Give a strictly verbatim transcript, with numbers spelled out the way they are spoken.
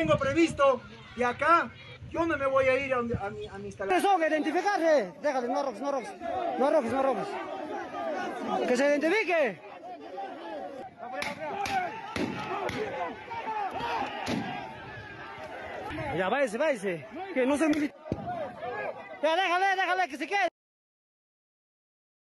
Tengo previsto y acá yo no me voy a ir a, a, mi, a mi instalación. Eso, que identificarse. Déjale, no roques, no roques. No roques, no roques. Que se identifique. Ya, váyase, váyase. Que no se... Ya, déjale, déjale que se quede.